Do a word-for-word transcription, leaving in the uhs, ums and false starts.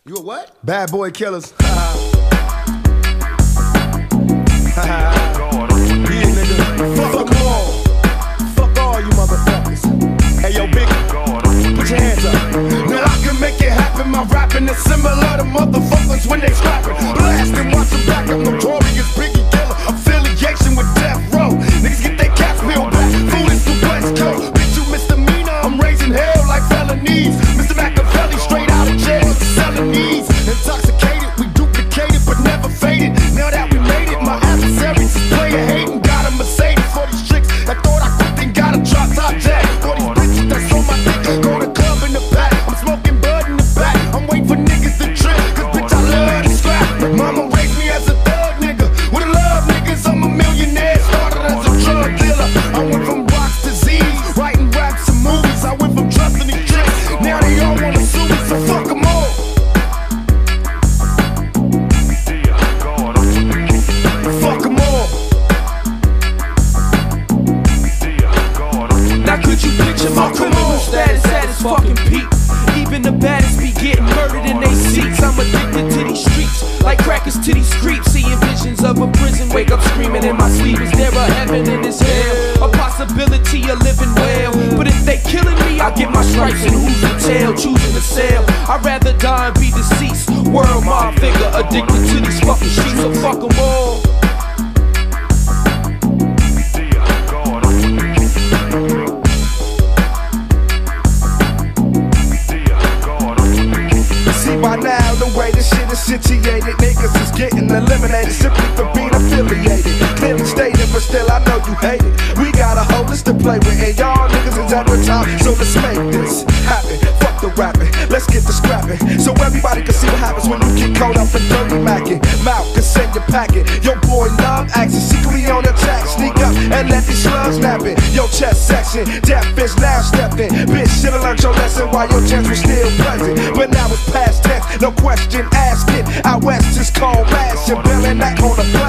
You a what? Bad boy killers. Yeah, nigga. Fuck them all. Fuck all you motherfuckers. Hey, yo, Biggie, put your hands up. Now I can make it happen. My rapping is similar to motherfuckers when they scrapping. Blast and watch them back. I'm notorious Biggie killer. Affiliation with death row. Niggas get their caps peeled back. Foolish to West Coast. Bitch, you misdemeanor. I'm raising hell like felonies. Mister Makaveli straight out of jail. Selling these. Intoxicated, we duplicated but never faded. Now that we made it, my adversaries is player hating. Got a Mercedes for these chicks that thought I quit, then got a drop top jack. For these bitches that's on my dick, go to club in the back. I'm smoking bud in the back. I'm waiting for niggas to trip, cause bitch I love to scrap. Mama raised me as a thug nigga. With a love niggas, I'm a millionaire. Started as a drug dealer. I went from rocks to Z's, writing raps and movies. I went from trusting these tricks. Now they all wanna sue me, so fuck them all. Fuck them all. Now could you picture my criminal status at its fucking peak? Even the baddest be getting murdered in they seats. I'm addicted to these streets, like crackers to these creeps. Seeing visions of a prison, wake up screaming in my sleep. Is there a heaven in this hell? A possibility of living well. But if they killing me, I get my stripes and who's to tell? Choosing to sell, I'd rather die and be deceased. World mob figure, addicted to these fucking streets. So fuck them all. By now, the way this shit is situated, niggas is getting eliminated simply for being affiliated. Clearly stated, but still I know you hate it. We got a whole list to play with, and y'all niggas is at the top. So let's make this happen. Fuck the rapping, let's get the scrapping, so everybody can see what happens when you get caught up in dirty macking. Mouth can send your packet. Yo boy love action, secretly on attack. Sneak up and let these slugs snap it. Yo chest section, death is now stepping. Bitch, should've learned your lesson while your chance was still present. But now it's past tense, no question asked it. Out west is called mash, and bailing that on the plane.